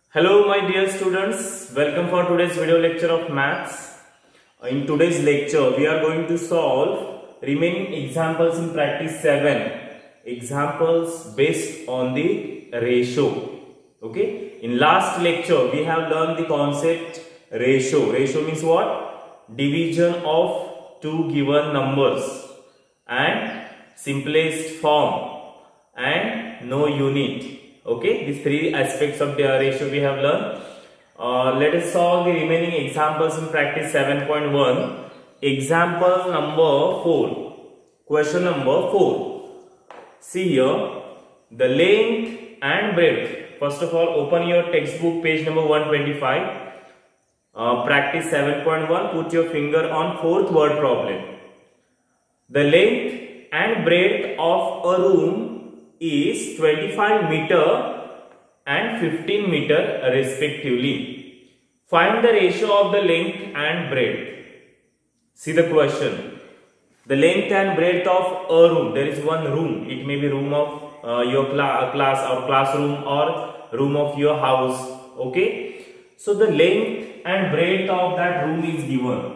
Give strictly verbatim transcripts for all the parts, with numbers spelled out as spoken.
Hello my dear students, welcome for today's video lecture of maths. In today's lecture we are going to solve remaining examples in practice seven, examples based on the ratio. Okay, in last lecture we have learned the concept ratio. Ratio means what? Division of two given numbers and simplest form and no unit. Okay, these three aspects of the ratio we have learned. Uh, let us solve the remaining examples in practice seven point one. Example number four. Question number four. See here, the length and breadth. First of all, open your textbook page number one twenty-five. Uh, practice seven point one. Put your finger on fourth word problem. The length and breadth of a room is twenty-five meter and fifteen meter respectively. Find the ratio of the length and breadth. See the question. The length and breadth of a room. There is one room. It may be room of uh, your cla class or classroom or room of your house. Okay. So the length and breadth of that room is given.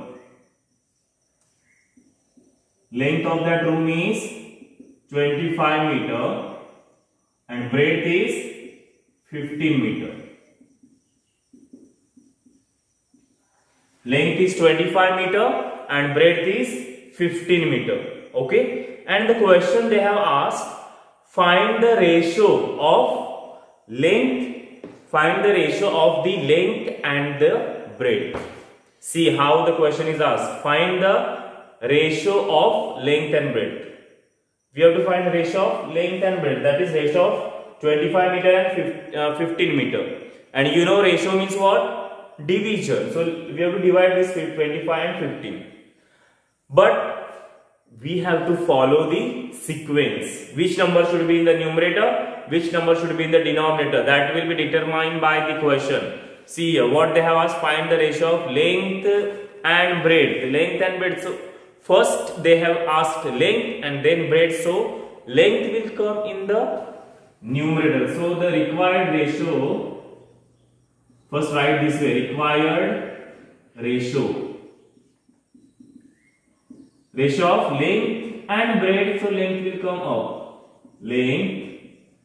Length of that room is twenty-five meter. And breadth is fifteen meter. Length is twenty-five meter and breadth is fifteen meter. Okay. And the question they have asked, find the ratio of length, find the ratio of the length and the breadth. See how the question is asked. Find the ratio of length and breadth. We have to find the ratio of length and breadth, that is ratio of twenty-five meter and fifteen meter. And you know ratio means what? Division. So we have to divide this twenty-five and fifteen. But we have to follow the sequence. Which number should be in the numerator? Which number should be in the denominator? That will be determined by the question. See here, what they have asked, find the ratio of length and breadth. Length and breadth. So first they have asked length and then breadth, so length will come in the numerator. So the required ratio, first write this way, required ratio. Ratio of length and breadth, so length will come up. Length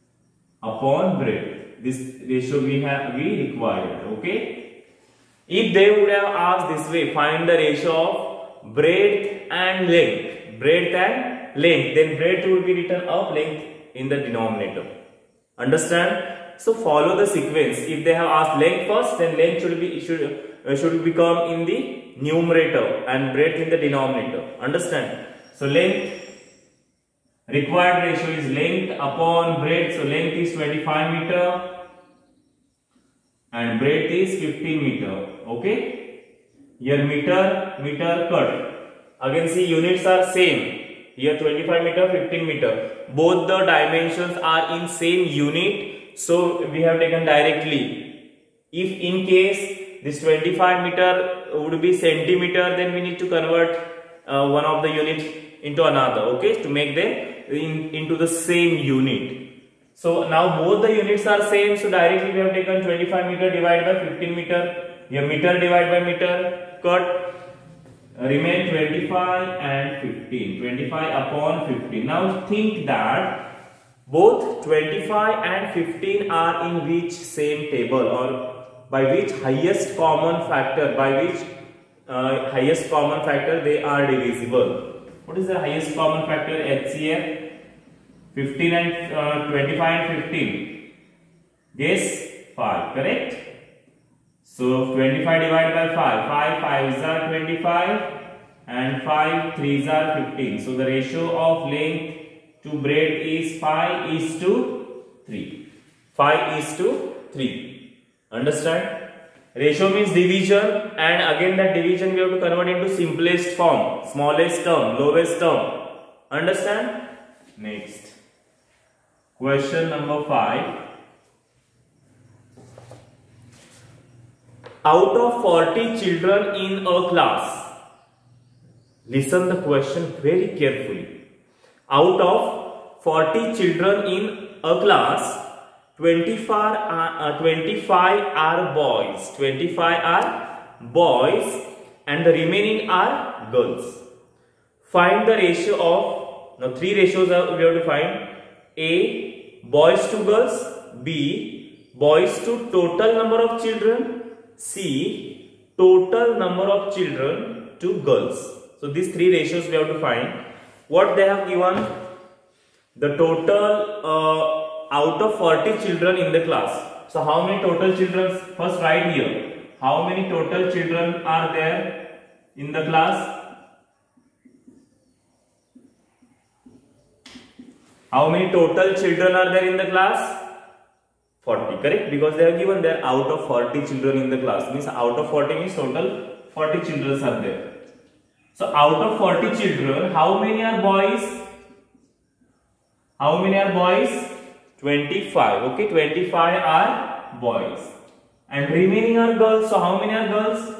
upon breadth. This ratio we have, we required, okay. If they would have asked this way, find the ratio of breadth and length, breadth and length, then breadth would be written up, length in the denominator. Understand? So follow the sequence. If they have asked length first, then length should be should uh, should become in the numerator and breadth in the denominator. Understand? So length, required ratio is length upon breadth. So length is twenty-five meter and breadth is fifteen meter. Okay. Here meter, meter cut. Again see, units are same. Here twenty-five meter, fifteen meter. Both the dimensions are in same unit. So we have taken directly. If in case this twenty-five meter would be centimeter, then we need to convert uh, one of the units into another. Okay, to make them in, into the same unit. So now both the units are same. So directly we have taken twenty-five meter divided by fifteen meter. Here meter divided by meter, cut. Remain twenty-five and fifteen. twenty-five upon fifteen. Now think that both twenty-five and fifteen are in which same table, or by which highest common factor, by which uh, highest common factor they are divisible. What is the highest common factor? H C F. fifteen and uh, twenty-five and fifteen. Yes, five. Correct? So twenty-five divided by five, five fives are twenty-five and five threes are fifteen. So the ratio of length to breadth is five is to three. five is to three. Understand? Ratio means division, and again that division we have to convert into simplest form, smallest term, lowest term. Understand? Next. Question number five. Out of forty children in a class, listen the question very carefully. Out of forty children in a class, twenty-five are, uh, twenty-five are boys, twenty-five are boys and the remaining are girls. Find the ratio of, now three ratios are, we have to find. A, boys to girls. B, boys to total number of children. C, total number of children to girls. So these three ratios we have to find. What they have given? The total uh, out of forty children in the class. So how many total children? First write here. How many total children are there in the class? How many total children are there in the class? forty, correct? Because they have given there out of forty children in the class. Means out of forty means total forty children are there. So out of forty children, how many are boys? How many are boys? twenty-five. Okay, twenty-five are boys. And remaining are girls. So how many are girls?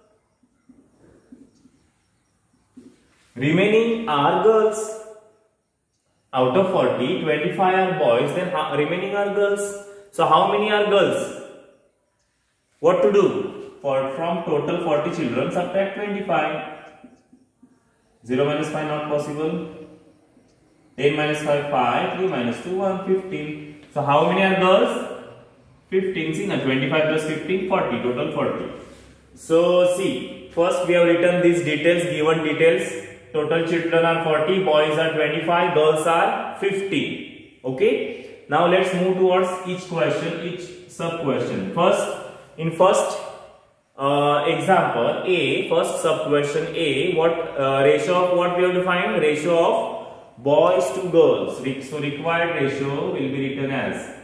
Remaining are girls. Out of forty, twenty-five are boys, then remaining are girls. So how many are girls? What to do? For from total forty children, subtract twenty-five. zero minus five not possible. ten minus five, five. three minus two, one. fifteen. So how many are girls? fifteen. See now, twenty-five plus fifteen, forty. Total forty. So see, first we have written these details, given details. Total children are forty, boys are twenty-five, girls are fifteen. Okay. Now let's move towards each question, each sub question. First, in first uh, example A, first sub question A, what uh, ratio of what we have to find? Ratio of boys to girls. So required ratio will be written as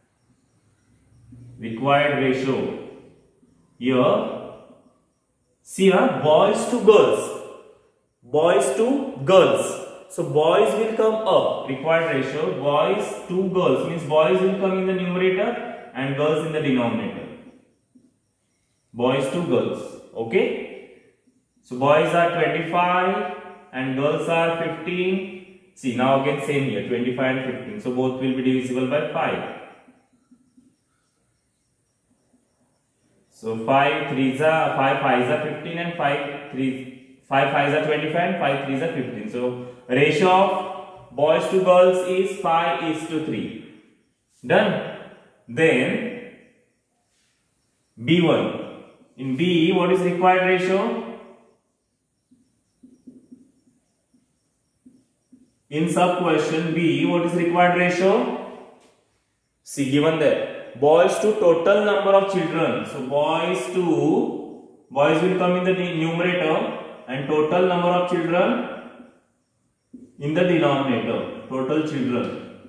required ratio. Here, see here, boys to girls. Boys to girls. So boys will come up. Required ratio. Boys to girls means boys will come in the numerator and girls in the denominator. Boys to girls. Okay. So boys are twenty-five and girls are fifteen. See now again same here, twenty-five and fifteen. So both will be divisible by five. So five threes are five fives are fifteen and five threes. five fives are twenty-five and five threes are fifteen. So ratio of boys to girls is five is to three. Done. Then B one. In B, what is required ratio? In sub question B, what is required ratio? See given there. Boys to total number of children. So boys to boys will come in the numerator. And total number of children in the denominator, total children.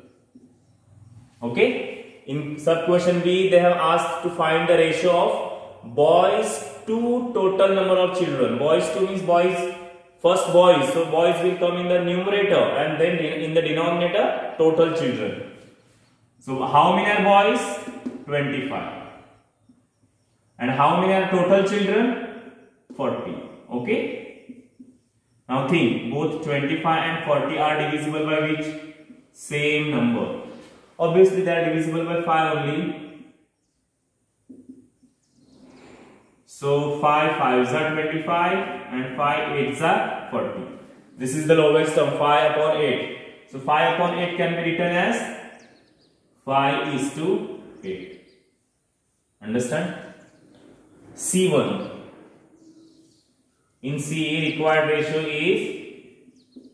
Okay. In sub question B, they have asked to find the ratio of boys to total number of children. Boys to means boys, first boys. So boys will come in the numerator and then in the denominator, total children. So how many are boys? twenty-five. And how many are total children? forty. Okay. Now think, both twenty-five and forty are divisible by which? Same number. Obviously they are divisible by five only. So five fives are twenty-five and five eights are forty. This is the lowest term, five upon eight. So five upon eight can be written as five is to eight. Understand? C one. In C, required ratio is,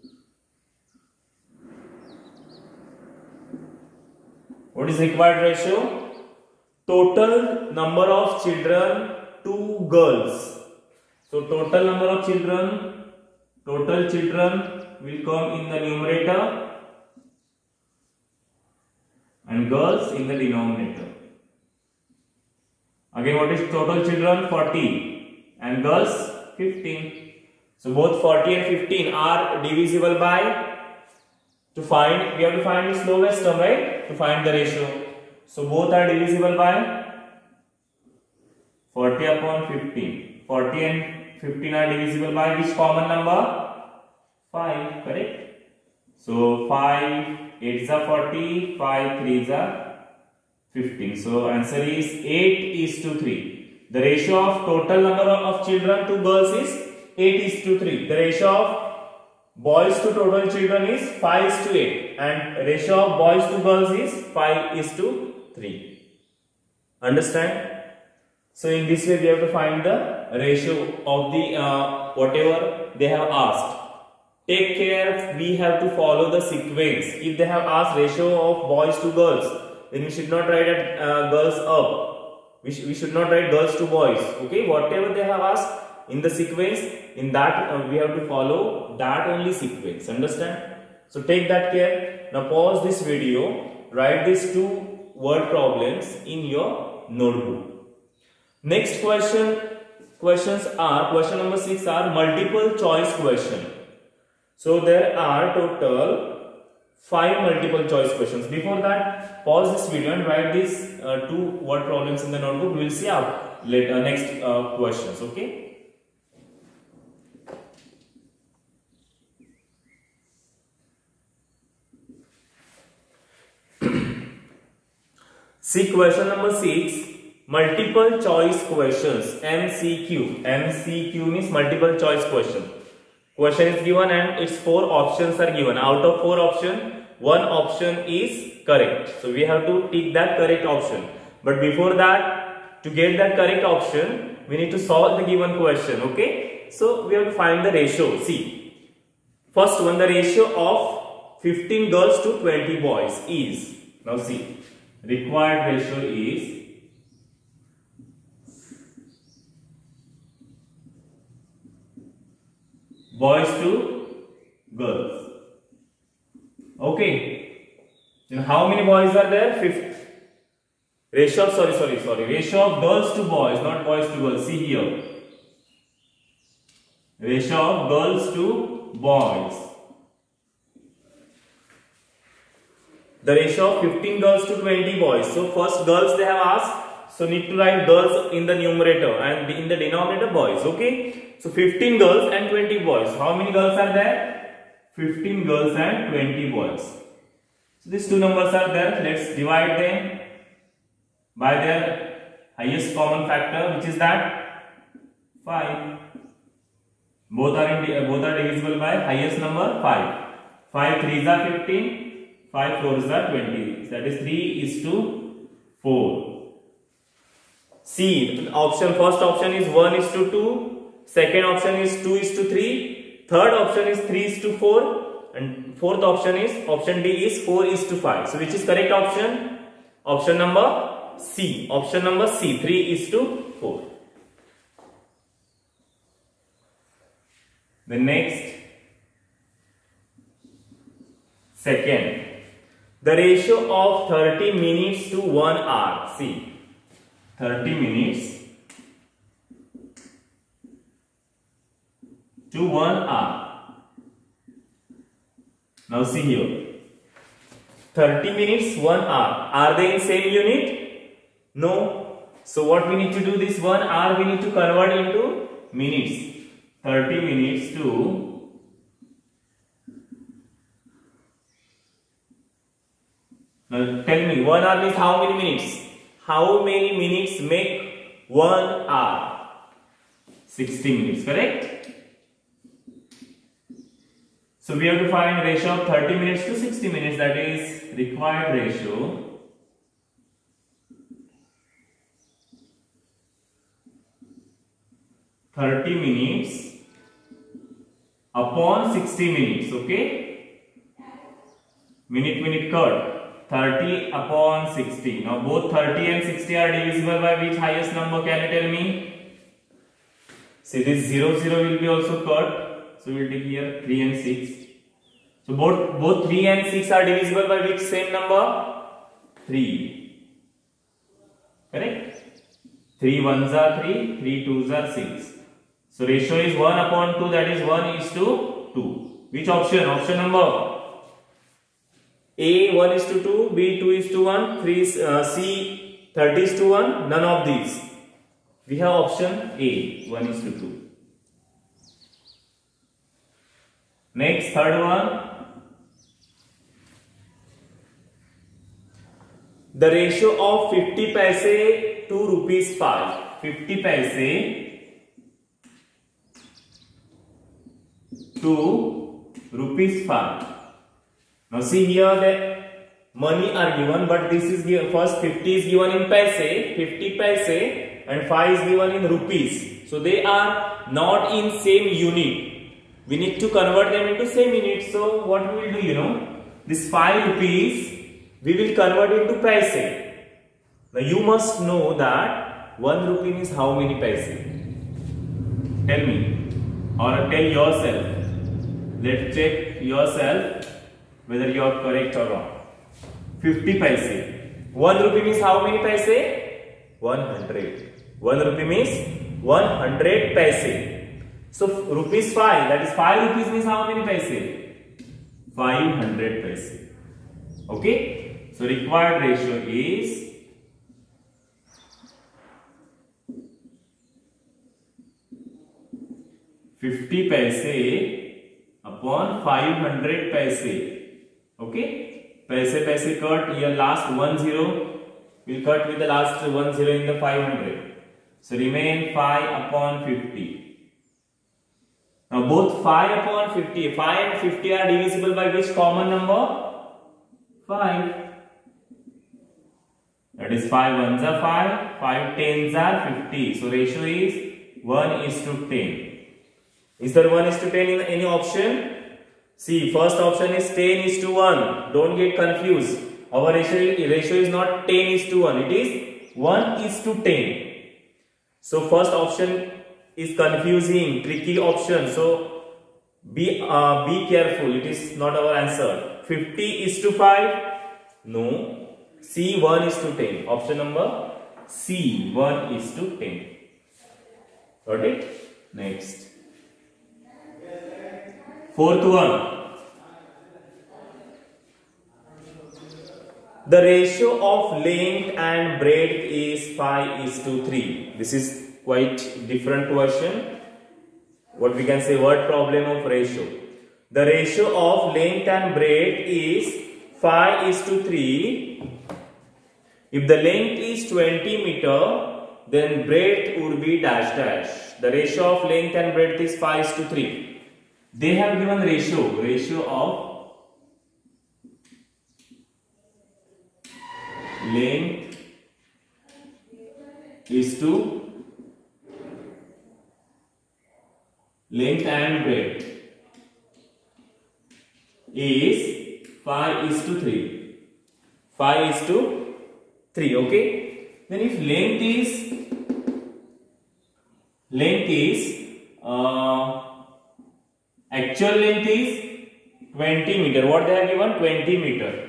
what is required ratio? Total number of children to girls. So total number of children, total children will come in the numerator and girls in the denominator. Again, what is total children? forty and girls fifteen. So both forty and fifteen are divisible by, to find, we have to find its lowest term, right? To find the ratio. So both are divisible by forty upon fifteen. forty and fifteen are divisible by which common number? five, correct? So five eights are forty, five threes are fifteen. So answer is eight is to three. The ratio of total number of children to girls is eight is to three. The ratio of boys to total children is five is to eight, and ratio of boys to girls is five is to three. Understand? So in this way we have to find the ratio of the uh, whatever they have asked. Take care, we have to follow the sequence. If they have asked ratio of boys to girls, then we should not write it, uh, girls up. We, sh we should not write girls to boys. Okay, whatever they have asked in the sequence, in that uh, we have to follow that only sequence. Understand? So take that care. Now pause this video. Write these two word problems in your notebook. Next question. Questions are question number six are multiple choice question. So there are total five multiple choice questions. Before that, pause this video and write these uh, two word problems in the notebook. We will see our later next uh, questions. Okay. See question number six. Multiple choice questions. M C Q. M C Q means multiple choice question. Question is given and its four options are given. Out of four options, one option is correct. So we have to tick that correct option. But before that, to get that correct option, we need to solve the given question. Okay. So we have to find the ratio. See. First one, the ratio of fifteen girls to twenty boys is. Now see. Required ratio is boys to girls. Okay. Then how many boys are there? Fifty. Ratio of, sorry, sorry, sorry. Ratio of girls to boys, not boys to girls. See here. Ratio of girls to boys. The ratio of fifteen girls to twenty boys. So first girls they have asked. So need to write girls in the numerator and in the denominator boys. Okay. So fifteen girls and twenty boys. How many girls are there? fifteen girls and twenty boys. So these two numbers are there. Let's divide them by their highest common factor, which is that five. Both are in, both are divisible by highest number five. five threes are fifteen. five fours are twenty. That is three is to four. C. Option first option is one is to two. Second option is two is to three. Third option is three is to four. And fourth option is option D is four is to five. So which is correct option? Option number C. Option number C. three is to four. The next. Second. The ratio of thirty minutes to one hour. See. thirty minutes to one hour. Now see here. thirty minutes, one hour. Are they in same unit? No. So what we need to do, this one hour we need to convert into minutes. thirty minutes to now tell me, one hour means how many minutes? How many minutes make one hour? sixty minutes, correct? So we have to find ratio of thirty minutes to sixty minutes, that is required ratio thirty minutes upon sixty minutes, okay? Minute minute cut. thirty upon sixty. Now both thirty and sixty are divisible by which highest number, can you tell me? See, this zero zero will be also cut. So we will take here three and six. So both, both three and six are divisible by which same number? three. Correct? three ones are three, three twos are six. So ratio is one upon two, that is one is to two. Which option? Option number A one is to two, B two is to one, three uh, C thirty is to one, none of these. We have option A, one is to two. Next, third one. the ratio of fifty paise to rupees five. fifty paise to rupees five. Now see here the money are given, but this is given, first fifty is given in paise, fifty paise, and five is given in rupees. So they are not in same unit. We need to convert them into same unit. So what we will do, you know, this five rupees we will convert into paise. Now you must know that one rupee is how many paise? Tell me, or tell yourself. Let's check yourself whether you are correct or wrong. fifty paise. one rupee means how many paise? one hundred. one rupee means one hundred paise. So rupees five, that is five rupees means how many paise? five hundred paise. Okay. So required ratio is fifty paise upon five hundred paise. Okay. Paise paise cut, here last one zero will cut with the last one zero in the five hundred. So remain five upon fifty. Now both five upon fifty, five and fifty are divisible by which common number? five. That is five ones are five, five tens are fifty. So ratio is one is to ten. Is there one is to ten in any option? See, first option is ten is to one. Don't get confused. Our ratio, ratio is not ten is to one. It is one is to ten. So first option is confusing, tricky option. So be uh, be careful. It is not our answer. fifty is to five. No. C one is to ten. Option number C one is to ten. Got it? Next. Fourth one. The ratio of length and breadth is five is to three. This is quite different question. What we can say, word problem of ratio. The ratio of length and breadth is five is to three. If the length is twenty meter, then breadth would be dash dash. The ratio of length and breadth is five is to three. They have given ratio, ratio of length is to length and breadth is five is to three. five is to three, okay? Then if length is length is uh, actual length is twenty meter. What they have given? twenty meter.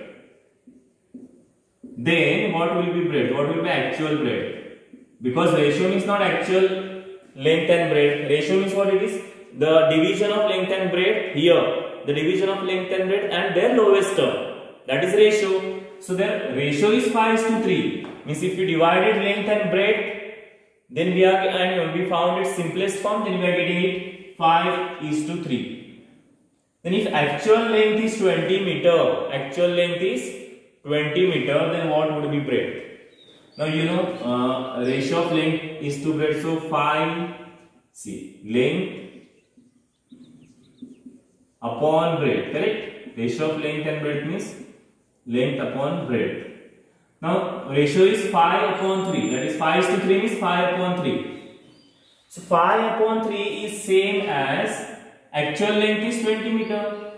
Then what will be breadth? What will be actual breadth? Because ratio means not actual length and breadth. Ratio means what it is? The division of length and breadth here. The division of length and breadth and their lowest term. That is ratio. So their ratio is five is to three. Means if we divided length and breadth, then we are and we found its simplest form, then we are getting it five is to three. Then if actual length is twenty meter, actual length is twenty meter, then what would be breadth? Now you know uh, ratio of length is to breadth, so five, see, length upon breadth, correct? Ratio of length and breadth means length upon breadth. Now ratio is five upon three, that is five is to three means five upon three. So five upon three is same as actual length is twenty meter.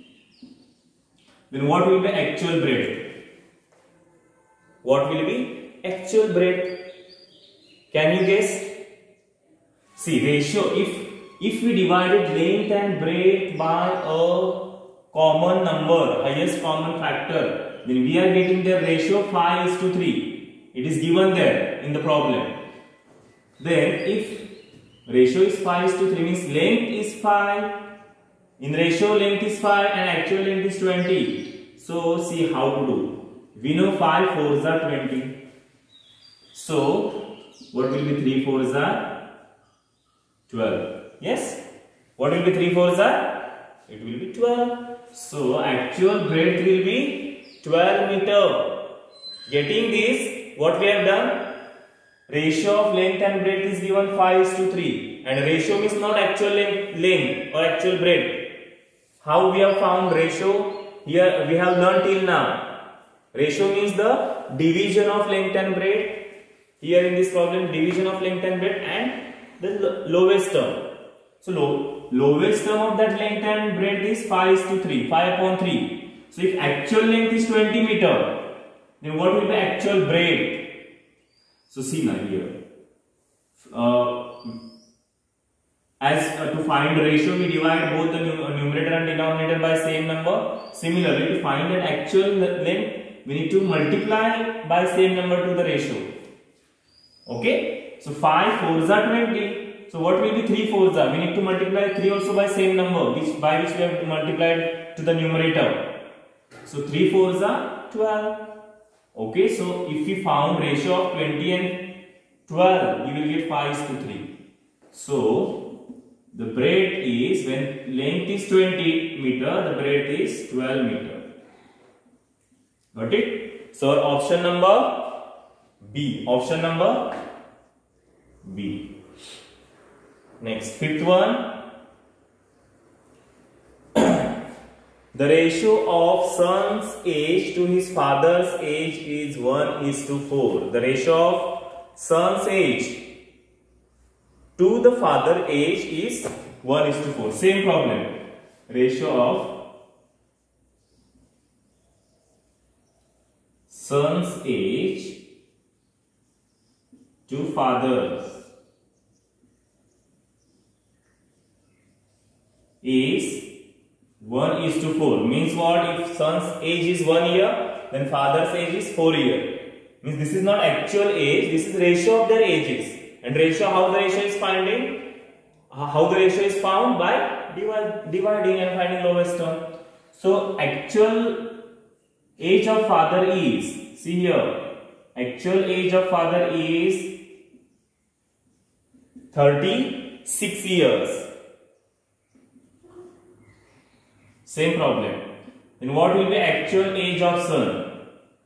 Then what will be actual breadth? What will be actual breadth? Can you guess? See, ratio, if if we divided length and breadth by a common number, highest common factor, then we are getting the ratio five is to three. It is given there in the problem. Then if ratio is five is to three means length is five, in ratio length is five and actual length is twenty. So see how to do. We know five fours are twenty. So what will be three fours are twelve. Yes? What will be three fours are? It will be twelve. So actual breadth will be twelve meter. Getting this, what we have done? Ratio of length and breadth is given five is to three, and ratio is not actual length, length or actual breadth. How we have found ratio? Here we have learned till now. Ratio means the division of length and breadth. Here in this problem, division of length and breadth and the lowest term. So low, lowest term of that length and breadth is five is to three, five upon three. So if actual length is twenty meter, then what will be actual breadth? So see now here. Uh, as uh, to find ratio, we divide both the numerator and denominator by same number. Similarly, to find an actual length, we need to multiply by same number to the ratio. Okay, so five fours are twenty. So what will be three fours are? We need to multiply three also by same number, which by which we have multiplied to the numerator. So three fours are twelve. Okay, so if we found ratio of twenty and twelve, you will get five is to three. So the breadth is, when length is twenty meter, the breadth is twelve meter. Got it? So option number B. Option number B. Next, fifth one. The ratio of son's age to his father's age is one is to four. The ratio of son's age to the father age is one is to four. Same problem. Ratio of son's age to father's is one is to four. Means what? If son's age is one year, then father's age is four year. Means this is not actual age, this is ratio of their ages. And ratio, how the ratio is finding? How the ratio is found? By divide, dividing and finding lowest term. So actual age of father is, see here, actual age of father is thirty-six years. Same problem. Then what will be actual age of son?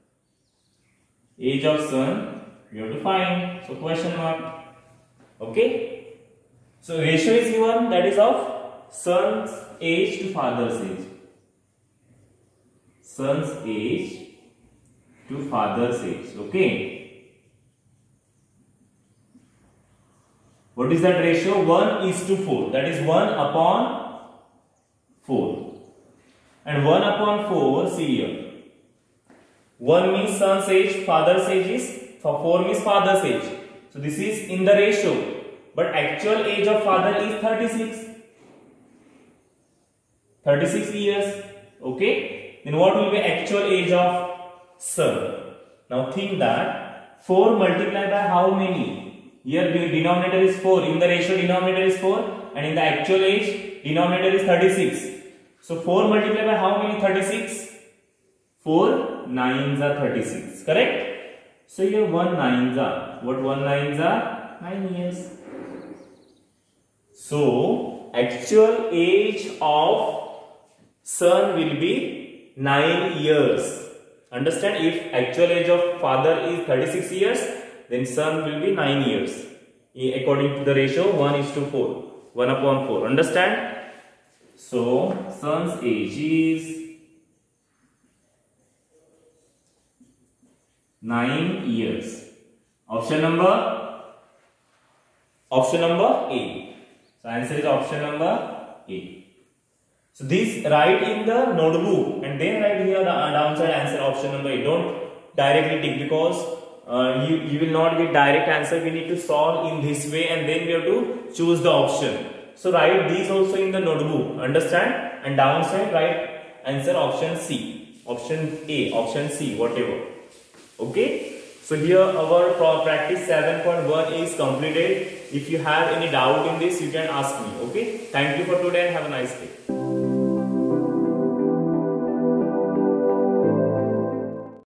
Age of son, we have to find. So question mark. Okay. So ratio is given, that is of son's age to father's age. Son's age to father's age. Okay. What is that ratio? one is to four. That is one upon four. And one upon four, see here. one means son's age, father's age is, for four means father's age. So this is in the ratio. But actual age of father is thirty-six. thirty-six years. Okay. Then what will be actual age of son? Now think that four multiplied by how many? Here the denominator is four. In the ratio denominator is four. And in the actual age denominator is thirty-six. So four multiplied by how many? thirty-six. four nines are thirty-six. Correct? So here one nines are. What one nines are? nine years. So actual age of son will be nine years. Understand? If actual age of father is thirty-six years, then son will be nine years. According to the ratio one is to four. one upon four. Understand? So, son's age is nine years. Option number? Option number A. So, answer is option number A. So, this write in the notebook and then write here the downside answer option number A. Don't directly tick because uh, you, you will not get direct answer. We need to solve in this way and then we have to choose the option. So write these also in the notebook, understand? And downside write answer option C, option A, option C, whatever. Okay. So here our practice seven point one is completed. If you have any doubt in this, you can ask me. Okay. Thank you for today and have a nice day.